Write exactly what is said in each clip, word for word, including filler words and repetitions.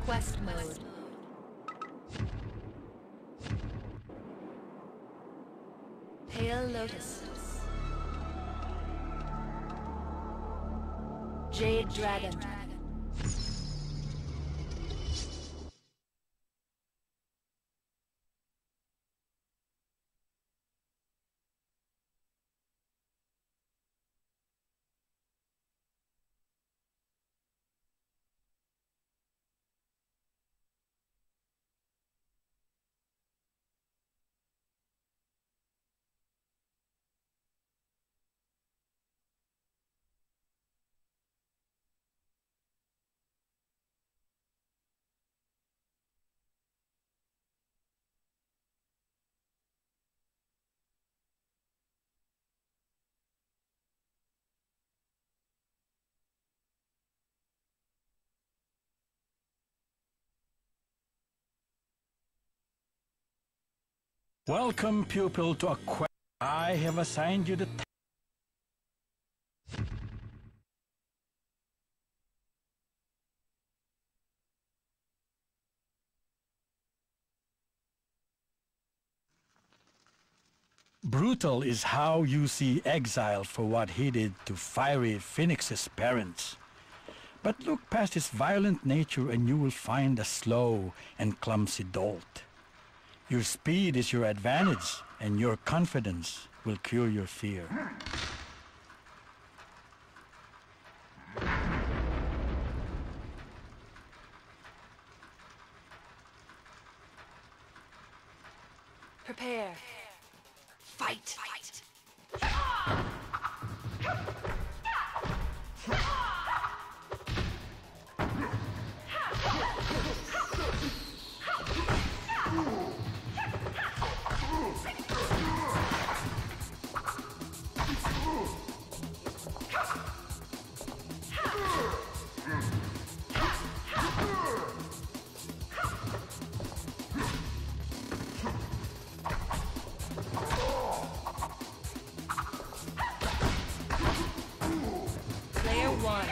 Quest mode. Pale Lotus. Jade Dragon. Welcome, pupil, to a quest. I have assigned you the task. Brutal is how you see exile for what he did to fiery Phoenix's parents. But look past his violent nature and you will find a slow and clumsy dolt. Your speed is your advantage, and your confidence will cure your fear. Prepare. Fight! Fight. Player one.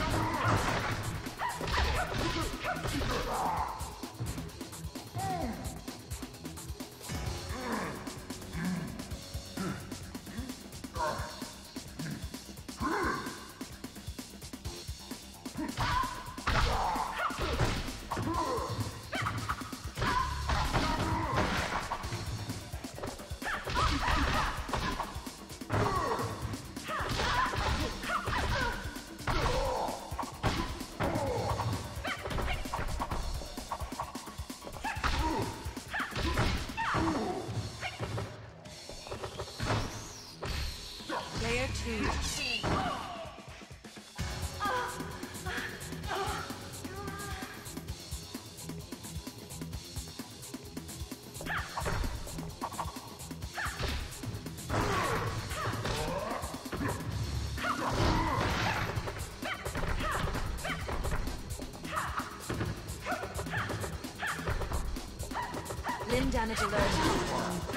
Player two. Limb damage alert.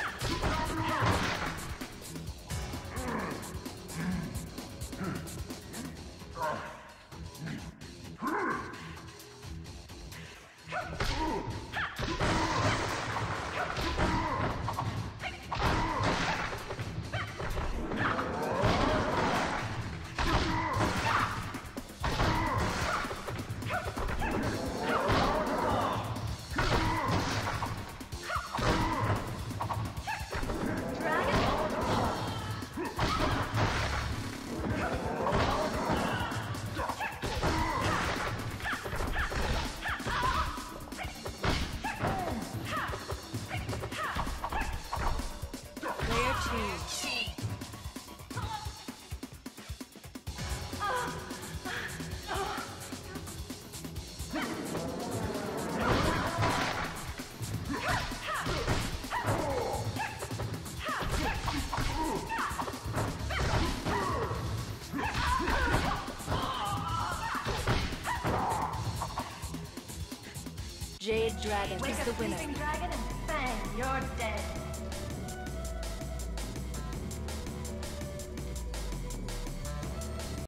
Jade Dragon is the winner. Dragon and Fang, you're dead.